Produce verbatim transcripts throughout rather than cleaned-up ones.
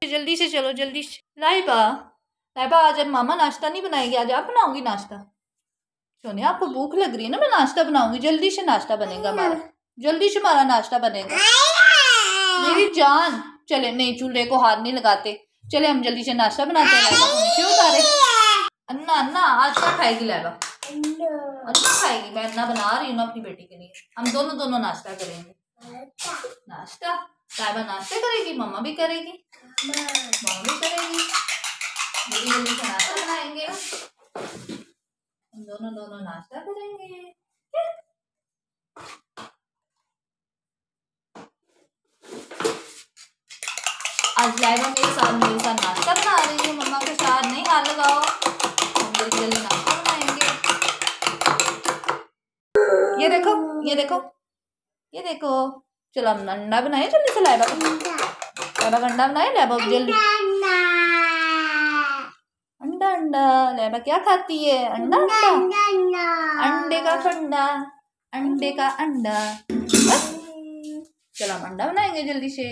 जल्दी से चलो, जल्दी से। लाइबा, लाइबा आज अब मामा नाश्ता नहीं बनाएगी, आज आप बनाओगी नाश्ता। सोनिया आपको भूख लग रही है ना, मैं नाश्ता बनाऊंगी, जल्दी से नाश्ता बनेगा हमारा, जल्दी से हमारा नाश्ता बनेगा मेरी जान। चले, नहीं चूल्हे को हाथ नहीं लगाते, चले हम जल्दी से नाश्ता बनाते हैं। क्यों उतारे? अन्ना अन्ना आज क्या खाएगी लाइबा? अन्ना खाएगी। मैं अन्ना बना रही हूँ ना अपनी बेटी के लिए, हम दोनों दोनों नाश्ता करेंगे। नाश्ता लाइबा नाश्ता करेगी, मम्मा भी करेगी, मम्मा भी करेगी, जल्दी जल्दी से नाश्ता बनाएंगे, हम दोनों दोनों नाश्ता करेंगे। आज लाइबा मेरे साथ मेरे साथ नाश्ता बना रही है, मम्मा के साथ नहीं हाथ लगाओ, हम जल्दी जल्दी नाश्ता बनाएंगे। ये देखो, ये देखो, ये देखो, चलो हम अंडा बनाए जल्दी से। लाइबा लाइबा का अंडा बनाए, लाइबा जल्दी। अंडा अंडा लाइबा क्या खाती है? अंडा अंडा, अंडे का फंडा, अंडे का अंडा। चलो हम अंडा बनाएंगे जल्दी से।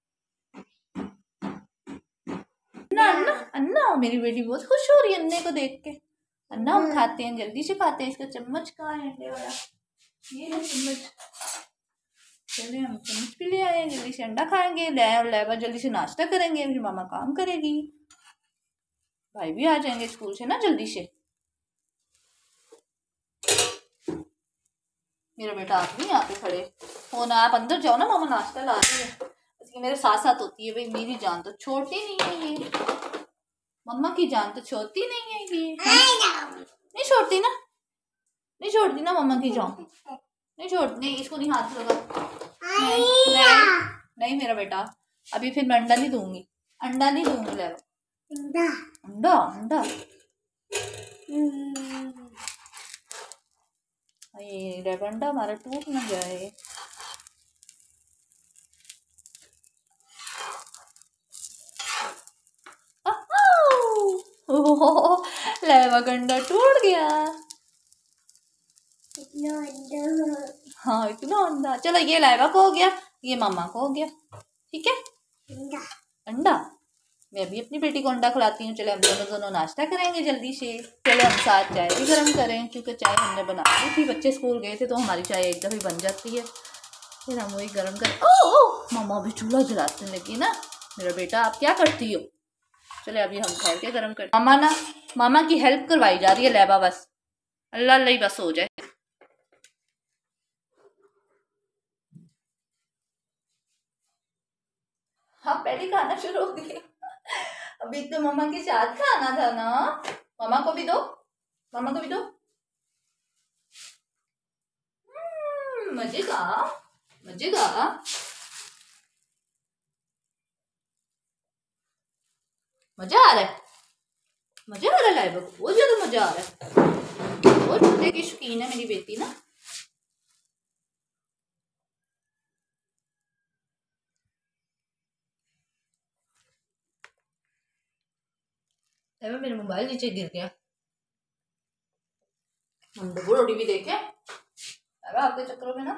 अन्ना अन्ना अन्ना, मेरी बेटी बहुत खुश हो रही है अन्ने को देख के। अन्ना हम खाते हैं, जल्दी से खाते हैं। इसका चम्मच कहाँ है अंडे वाला? ये है चम्मच, चलिए हम चम्मच भी ले आए, जल्दी से अंडा खाएंगे। लाइबा जल्दी से नाश्ता करेंगे, फिर मामा काम करेगी, भाई भी आ जाएंगे स्कूल से ना जल्दी से। मेरा बेटा आप नहीं यहाँ पे खड़े हो ना, आप अंदर जाओ ना, मामा नाश्ता ला रही है। इसकी मेरे साथ साथ होती है भाई, मेरी जान तो छोड़ती नहीं है ये, मम्मा की जान तो छोड़ती नहीं है ये, नहीं छोड़ती ना, नहीं छोड़ती ना मम्मा की जान, नहीं छोड़ती, नहीं इसको नहीं हाथ लगा, नहीं, नहीं, नहीं मेरा बेटा, अभी फिर मैं अंडा नहीं दूंगी, अंडा नहीं दूंगी। ले अंडा अंडा अंडा, ये अंडा हमारा टूट ना जाए। लाइबा का अंडा टूट गया। हाँ इतना अंडा, चलो ये लाइबा को हो गया, ये मामा को हो गया, ठीक है। अंडा अंडा, मैं अभी अपनी बेटी को अंडा खिलाती हूँ। चले हम दोनों दोनों नाश्ता करेंगे जल्दी से। चले हम साथ चाय भी गर्म करें, क्योंकि चाय हमने बना दी थी, बच्चे स्कूल गए थे तो हमारी चाय एक दफ़े बन जाती है, फिर हम वही गर्म करें। ओह ओह मामा भी चूल्हा जलाने लगी ना, मेरा बेटा आप क्या करती हो? चले अभी हम ठहर के गर्म कर, मामा ना मामा की हेल्प करवाई जा रही है लाइबा, बस अल्लाह अल्लाह ही बस हो जाए। हाँ पहले खाना शुरू हो गया, अभी तो मामा के साथ खाना था ना, मामा को भी दो, मामा को भी दो। मजे का मजे का, मजा आ रहा है, मजा आ रहा है लाइबा को, बहुत ज्यादा मजा आ रहा है, बहुत मजे की शौकीन है मेरी बेटी ना। मेरा मोबाइल नीचे गिर गया, हम डब्बू रोटी भी देखे आपके चक्करों में ना।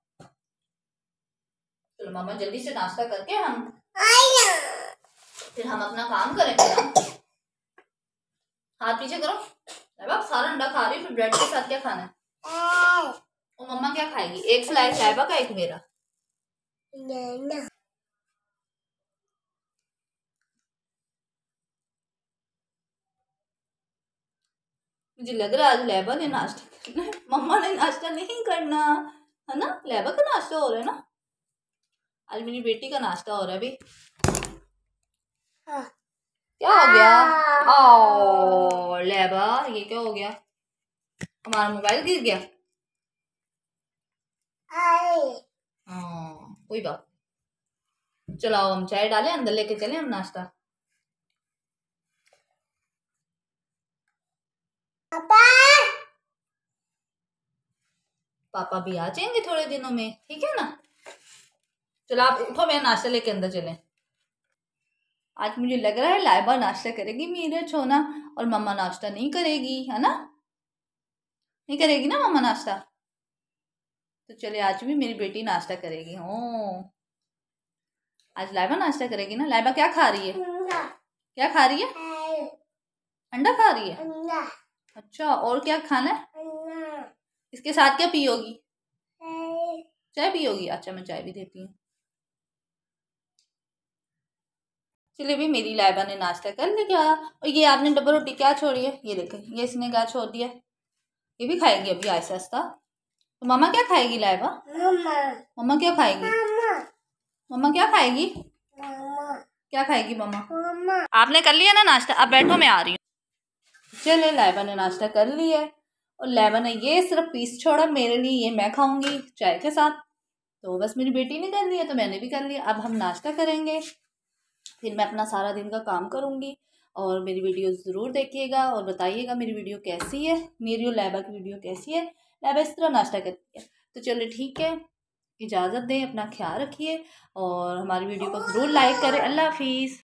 चलो मामा जल्दी से नाश्ता करके हम फिर हम अपना काम करेंगे ना। हाथ पीछे करो, आप सारा अंडा खा रही हो, फिर ब्रेड के साथ क्या खाना है? और मम्मा क्या खाएगी? एक स्लाइस लाइबा का, एक मेरा। मुझे लग रहा है आज लाइबा ने नाश्ता करना है, मम्मा ने नाश्ता नहीं करना है ना। लाइबा का नाश्ता हो रहा है ना, आज मेरी बेटी का नाश्ता हो रहा है अभी। हाँ। क्या हो गया? ओ लाइबा ये क्या हो गया? हमारा मोबाइल गिर गया। हाँ कोई बात, चलाओ हम चाय डालें, अंदर लेके चले हम नाश्ता। पापा पापा भी आ जाएंगे थोड़े दिनों में, ठीक है ना। चलो आप उठो, मैं नाश्ता लेके अंदर चलें। आज मुझे लग रहा है लाइबा नाश्ता करेगी मेरे छोना, और मम्मा नाश्ता नहीं करेगी, है ना, नहीं करेगी ना मम्मा नाश्ता। तो चले आज भी मेरी बेटी नाश्ता करेगी। ओ आज लाइबा नाश्ता करेगी ना। लाइबा क्या खा रही है? क्या खा रही है? अंडा खा रही है। अच्छा, और क्या खाना है? इसके साथ क्या पियोगी? चाय पियोगी। अच्छा, मैं चाय भी देती हूँ। चलिए भी, मेरी लाइबा ने नाश्ता कर लिया। और ये आपने डब्बा रोटी क्या छोड़ी है? ये देखें, ये इसने क्या छोड़ दिया। ये भी खाएगी अभी आहिस्ता आहिस्ता। तो मम्मा क्या खाएगी लाइबा? मम्मा क्या खाएगी? मम्मा क्या खाएगी? क्या खाएगी मम्मा? आपने कर लिया ना नाश्ता? अब बैठो, मैं आ रही हूँ। चले, लाइबा ने नाश्ता कर लिया है और लाइबा ने ये सिर्फ पीस छोड़ा मेरे लिए, ये मैं खाऊंगी चाय के साथ। तो बस मेरी बेटी ने कर लिया तो मैंने भी कर लिया। अब हम नाश्ता करेंगे, फिर मैं अपना सारा दिन का काम करूँगी। और मेरी वीडियो ज़रूर देखिएगा और बताइएगा मेरी वीडियो कैसी है, मेरी और लाइबा की वीडियो कैसी है। लाइबा इस तरह नाश्ता करती है। तो चलिए ठीक है, इजाज़त दें, अपना ख्याल रखिए और हमारी वीडियो को ज़रूर लाइक करें। अल्लाह हाफिज़।